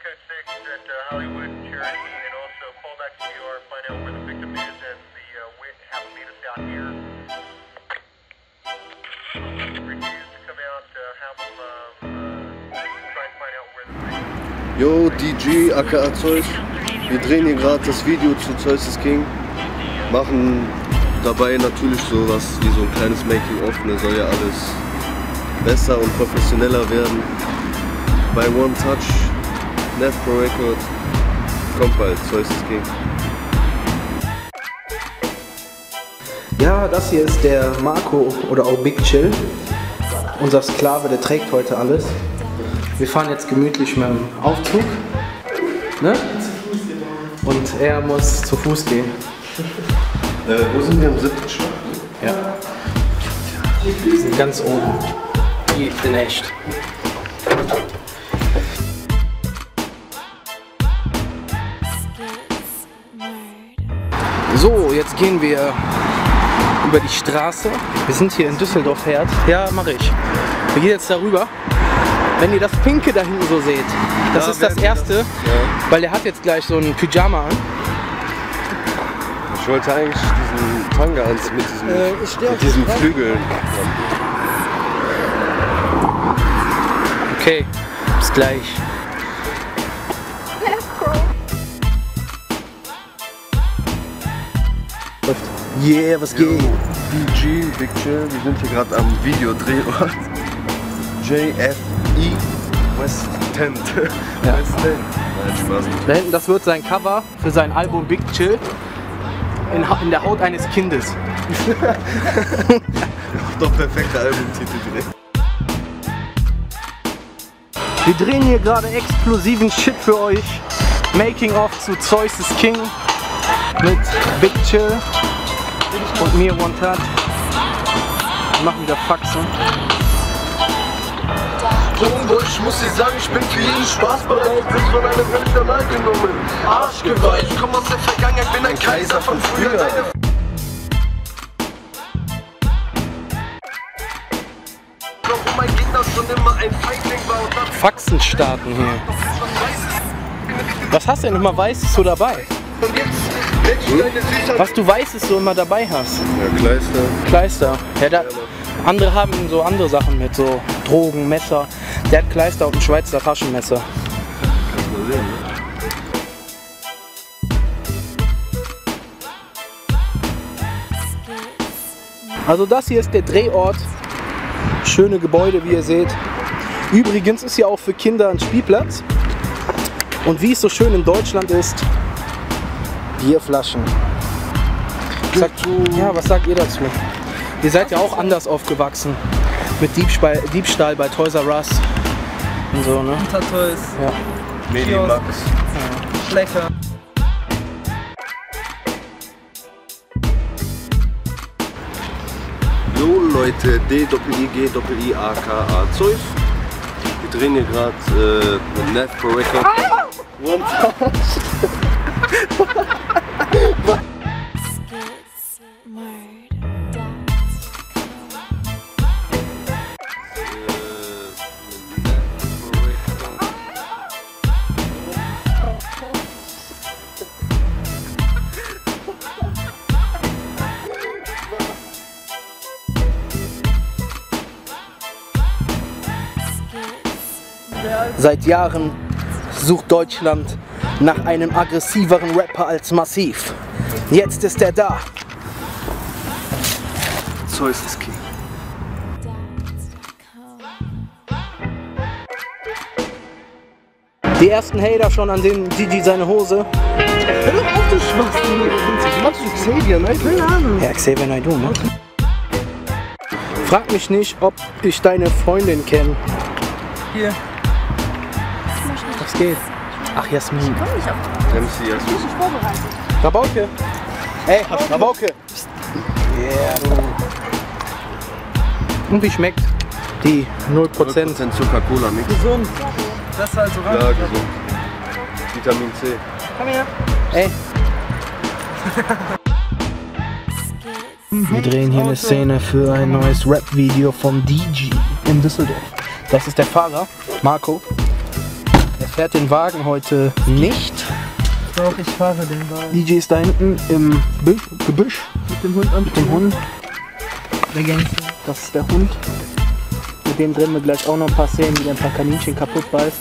Yo, DJ, aka Zeus. Wir drehen hier gerade das Video zu Zeus is King. Machen dabei natürlich sowas wie so ein kleines Making-of. Ne, soll ja alles besser und professioneller werden. Bei One Touch, Nev Pro Record. Kommt bald, Zeus is King. Ja, das hier ist der Marco oder auch Big Chill. Unser Sklave, der trägt heute alles. Wir fahren jetzt gemütlich mit dem Aufzug, ne? Und er muss zu Fuß gehen. Wo sind wir im 7. Stock? Ja. Wir sind ganz oben. Wie in echt. So, jetzt gehen wir über die Straße. Wir sind hier in Düsseldorf-Herd. Ja, mache ich. Wir gehen jetzt darüber. Wenn ihr das Pinke da hinten so seht, das ist das erste, weil der hat jetzt gleich so ein Pyjama an. Ich wollte eigentlich diesen Tanga anziehen mit diesen Flügeln. Okay, bis gleich. Yeah, was geht? DJ, Big Chill, wir sind hier gerade am Videodrehort. JFE West End. Ja. West End. Nein, Spaß. Da hinten, das wird sein Cover für sein Album Big Chill. In der Haut eines Kindes. Doch perfekter Albumtitel direkt. Wir drehen hier gerade explosiven Shit für euch. Making of zu Zeus is King mit Big Chill und mir One Touch. Wir machen wieder Faxen. Ich muss dir sagen, ich bin für jeden Spaß bereit. Bin von einer Welt normal genommen. Arschgeweih, ich komm aus der Vergangenheit, bin ein Kaiser von früher. Warum mein Gegner schon immer ein Feigling war und das Faxen starten hier. Was hast du denn immer Weißes so dabei? Was du Weißes so immer dabei hast? Ja, Kleister. Kleister. Ja, andere haben so andere Sachen mit, so Drogen, Messer. Der hat Kleister und ein Schweizer Taschenmesser. Kannst du mal sehen, ne? Also das hier ist der Drehort. Schöne Gebäude, wie ihr seht. Übrigens ist hier auch für Kinder ein Spielplatz. Und wie es so schön in Deutschland ist, Bierflaschen. Was sagt ihr dazu? Ihr seid ja auch anders aufgewachsen. Mit Diebstahl bei Toys R Us und so, ne? Toys. Ja. Medimax. Ja. Lecker. Jo Leute, D-I-G-I-A-K-A Zeus. Wir drehen hier gerade mit Nev Pro Record. One Touch. Seit Jahren sucht Deutschland nach einem aggressiveren Rapper als Massiv. Jetzt ist er da. Zeus is King. Die ersten Hater schon an den Gigi seine Hose. Hör doch auf, du Schwachsinn. Machst du Xavier, ne? Keine Ahnung. Ja, Xavier Naidoo, ne? Frag mich nicht, ob ich deine Freundin kenne. Hier. Was geht? Ach, Jasmin. MC Jasmin. Rabauke. Ey, Rabauke. Yeah, du. Und wie schmeckt die 0% Coca-Cola Mix? Gesund. Das ist halt so rein. Ja, gesund. Vitamin C. Komm her. Ey. Wir drehen hier eine Szene für ein neues Rap-Video von DJ in Düsseldorf. Das ist der Fahrer, Marco. Der fährt den Heute nicht. Doch, ich fahre den Wagen. DJ ist da hinten im Gebüsch Mit dem Hund am mit dem Hund. Der Gangster. Das ist der Hund. Mit dem drehen wir gleich auch noch ein paar Szenen, wie der ein paar Kaninchen kaputt beißt.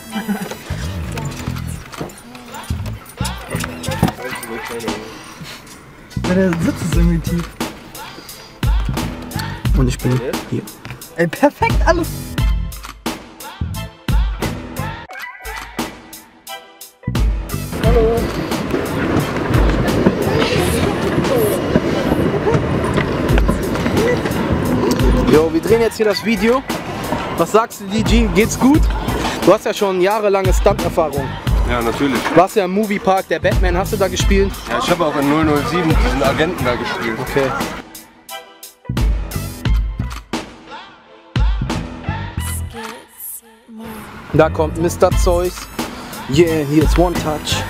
Ja, der Sitz ist irgendwie tief. Und ich bin hier. Ey, perfekt alles. Hallo. Jo, wir drehen jetzt hier das Video. Was sagst du, DG? Geht's gut? Du hast ja schon jahrelange Stunt-Erfahrung. Ja, natürlich. Du warst ja im Moviepark, der Batman, hast du da gespielt? Ja, ich habe auch in 007 diesen Agenten da gespielt. Okay. Da kommt Mr. Zeus. Yeah, hier ist One Touch.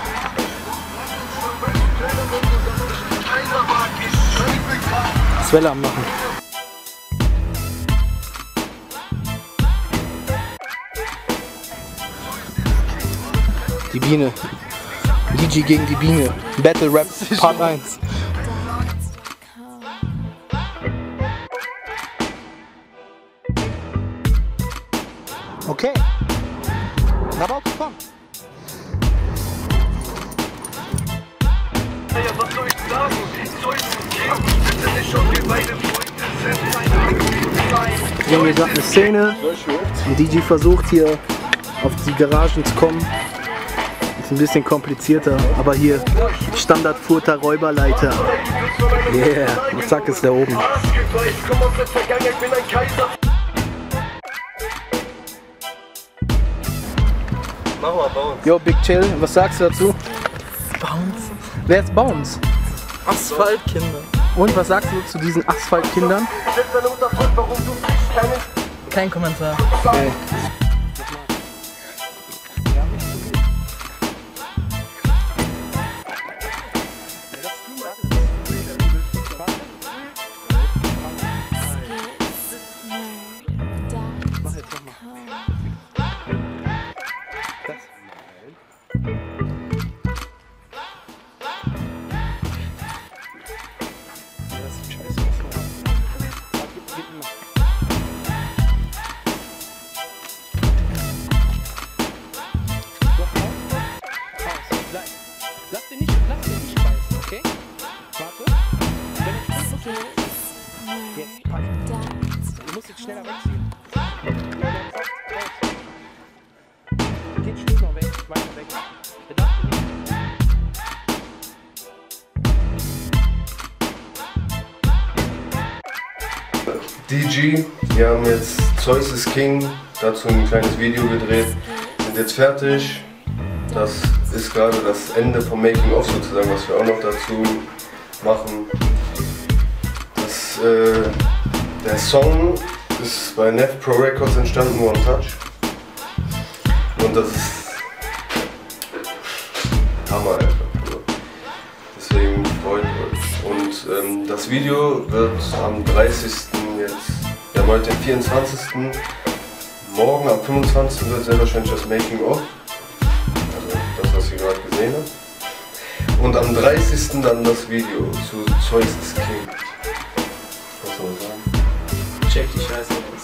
Welle am machen. Die Biene. DG gegen die Biene. Battle Rap Part 1. Okay. About to come. Ja, was soll ich sagen? Zeus und King, bitte nicht schon, wir beide Freunde sind ein. Wir haben hier gerade eine Szene. Und DJ versucht hier auf die Garagen zu kommen. Ist ein bisschen komplizierter, aber hier Standard Furter Räuberleiter. Yeah, und zack ist der oben. Ich komm aus der Vergangenheit, bin ein Kaiser. Mach mal Bounce. Yo, Big Chill, was sagst du dazu? Bounce. Wer ist Bounce? Asphaltkinder. Und was sagst du zu diesen Asphaltkindern? Kein Kommentar. Okay. Lass den nicht beißen, okay? Warte. Wenn ich muss, jetzt packen. Du musst jetzt schneller wegziehen. Geht ein Stück noch weg, weiter weg. Der darf nicht. DG, wir haben jetzt Zeus is King, dazu ein kleines Video gedreht, sind jetzt fertig. Das ist gerade das Ende vom Making-of sozusagen, was wir auch noch dazu machen. Der Song ist bei Neff Pro Records entstanden, One Touch. Und das ist Hammer einfach. Deswegen freut euch. Und das Video wird am 30. jetzt, wir haben heute den 24. Morgen am 25. wird sehr wahrscheinlich das Making-of. Also das, was ihr gerade gesehen habt. Und am 30. dann das Video zu Zeus is King. Was soll man sagen? Check die Scheiße.